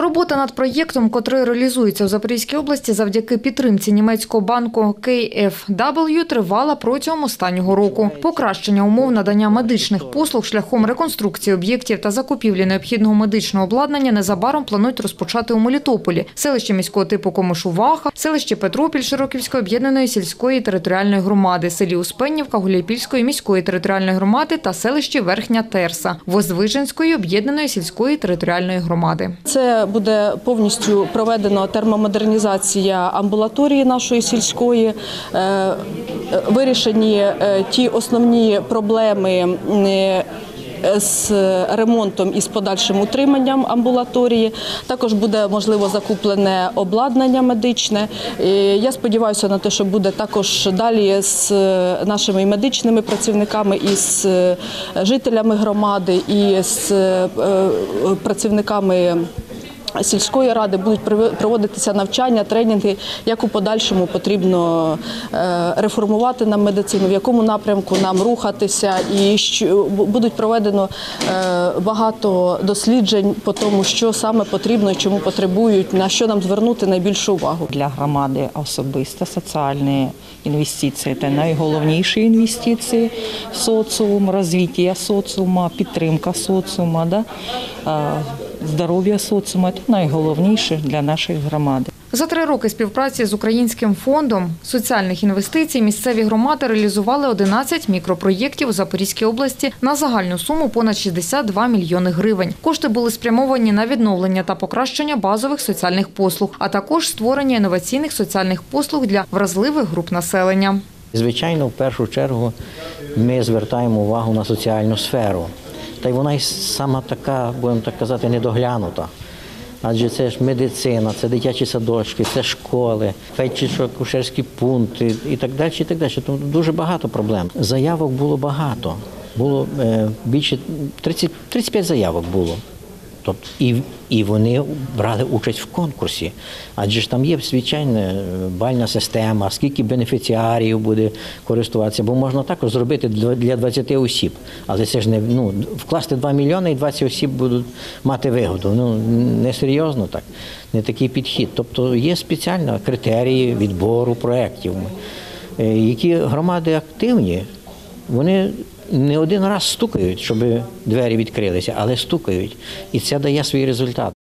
Робота над проєктом, котрий реалізується у Запорізькій області завдяки підтримці німецького банку KfW, тривала протягом останнього року. Покращення умов надання медичних послуг шляхом реконструкції об'єктів та закупівлі необхідного медичного обладнання незабаром планують розпочати у Мелітополі, селище міського типу Комишуваха, селище Петропіль Широківської об'єднаної сільської територіальної громади, селі Успеннівка Гуляйпільської міської територіальної громади та селищі Верхня Терса Воздвиженської об'єднаної сільської територіальної громади. Це буде повністю проведено термомодернізація амбулаторії нашої сільської, вирішені ті основні проблеми з ремонтом і з подальшим утриманням амбулаторії. Також буде, можливо, закуплене обладнання медичне. Я сподіваюся на те, що буде також далі з нашими медичними працівниками, і з жителями громади, і з працівниками сільської ради будуть проводитися навчання, тренінги, як у подальшому потрібно реформувати нам медицину, в якому напрямку нам рухатися, і будуть проведено багато досліджень по тому, що саме потрібно і чому потребують, на що нам звернути найбільшу увагу. Для громади особисто соціальні інвестиції – це найголовніші інвестиції в соціум, розвиття соціуму, підтримка соціуму, здоров'я соціуму – це найголовніше для нашої громади. За 3 роки співпраці з Українським фондом соціальних інвестицій місцеві громади реалізували 11 мікропроєктів у Запорізькій області на загальну суму понад 62 мільйони гривень. Кошти були спрямовані на відновлення та покращення базових соціальних послуг, а також створення інноваційних соціальних послуг для вразливих груп населення. Звичайно, в першу чергу ми звертаємо увагу на соціальну сферу. Та й вона й сама така, будемо так казати, недоглянута. Адже це ж медицина, це дитячі садочки, це школи, фельдшерсько-акушерські пункти і так далі, і так далі. Тому дуже багато проблем. Заявок було багато. Було більше 35 заявок було. Тобто, і вони брали участь в конкурсі. Адже ж там є звичайна бальна система, скільки бенефіціарів буде користуватися, бо можна також зробити для 20 осіб. Але це ж не вкласти 2 мільйони і 20 осіб будуть мати вигоду. Несерйозно так, не такий підхід. Тобто є спеціальні критерії відбору проєктів, які громади активні, вони не один раз стукають, щоб двері відкрилися, але стукають. І це дає свій результат.